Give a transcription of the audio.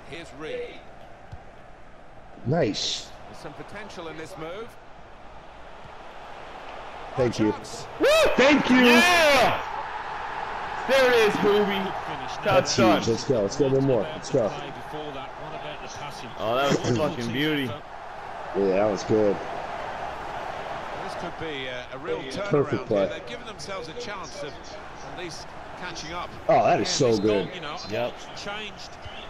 Here's Reed. Nice. There's some potential in this move. Thank you. Woo! Thank you. Yeah! There it is, Hooby. That's huge. Let's go. Let's go one more. Let's go. Oh, that was a fucking beauty. Yeah, that was good. This could be a real Perfect turnaround play. here. They've given themselves a chance of at least catching up. Oh, that is so This good. goal, you know, Yep. changed